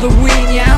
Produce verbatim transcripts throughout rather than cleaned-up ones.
the win, yeah.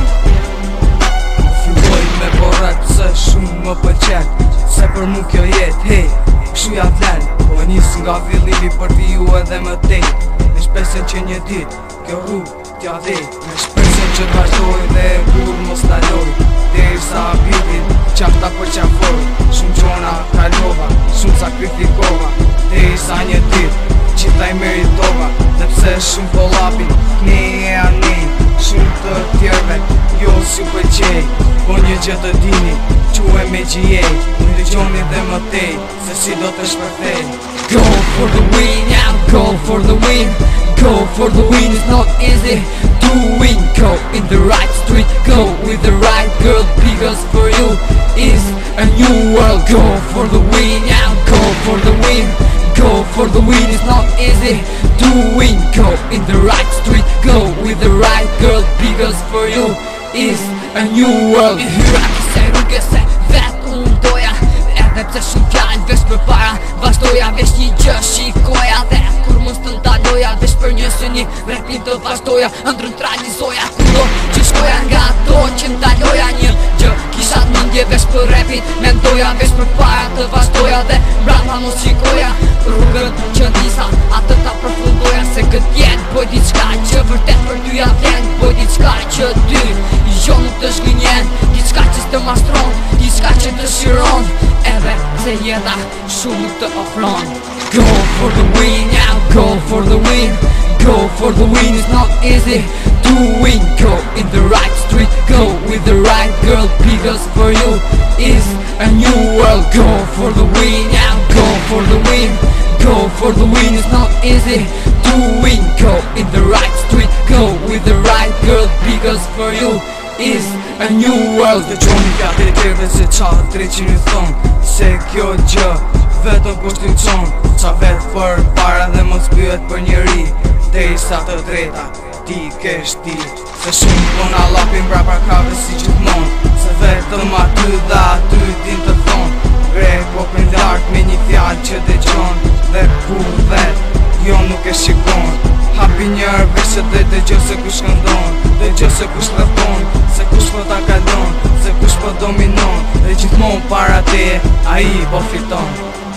Filloj me borrat se shumë më pëlqen, se për mu kjo jet, hey, kshu ja vlen. Po njës nga fillimi për viju edhe më tej, me shpesin që një dit, kjo rrug t'ja dhej. Me shpesin që t'vazhdoj dhe kur mos t'aloj, deri sa vitin qafta për qafoj. Shumë gjona kalova, shumë sakrifikova, deri sa një dit qita i meritova. Dhe pse shumë po lapin, ne e a ne, shumë të tjerve, jo si u pëlqej. Po një gjë të dini, quhe me G A, në dëgjoni dhe më tej, se si do të shpërthej. Go for the win, yeah, go for the win. Go for the win, it's not easy to win. Go in the right street, go with the right girl, because for you is a new world. Go for the win, yeah, go for the win. Go for the win, it's not easy to win. Go in the right street, go with the right girl, because for you is a new world. I hyra kësaj rrugë se vetë unë doja, edhe pse shumë fjallë vesh për para vazhdoja, vesh një gjë shikoja, dhe kur mos të ndaloja, vesh për një syni repin të vazhdoja, ndrën tralizoja kudo që shkoja, nga ato që ndaloja. Një gjë kisha të mëndje vesh për repin, mendoja vesh për para të vazhdoja, dhe mbrapa mos shikoja rrugën që disa atë ta përfundoja. Se këtë jetë boj diçka që vërtet për ty ja vjen, boj diçka që ty jo nuk të shgënjen, diçka që s'të mastron, diçka që të shiron, edhe se jeta shumë nuk të ofron. Go for the win, yeah, go for the win. Go for the win, it's not easy to win. Go in the right street, go with the right girl, because for you is a new world. Go for the win, yeah, go for the win. Go for the win, it's not easy to win. Go in the right street, go with the right girl, because for you is a new world. Dhe gjoni ka të tjerve se qa drejt që një thonë, se kjo gjë vetëm kushtin qonë. Qa vetë për para dhe mos pyet për njeri, dhe i sa të drejta ti kesh ti. Se shumë kona lapin brapra kave si gjithmon, se vetëm aty dhe aty din të thonë. Grek po për lartë me një fjallë që dëgjon, dhe kur vetë jo nuk e shikon. Hapi njërë veshë dhe dhe gjë se kush këndon, dhe gjë se kush rëthon, se kush po ta kalon, se kush po dominon, dhe gjithmon para te a i po fiton.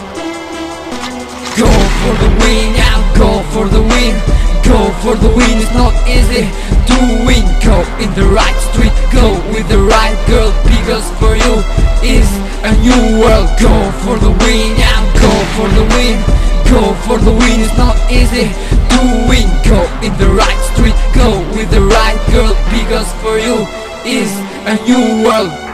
Go for the win, yeah, go for the win. Go for the win, it's not easy to win. Go in the right street, go with the right girl, because for you is a new world. Go for the win, yeah, go for the win. Go for the win, it's not easy to win. Go in the right street, go with the right girl, because for you is a new world.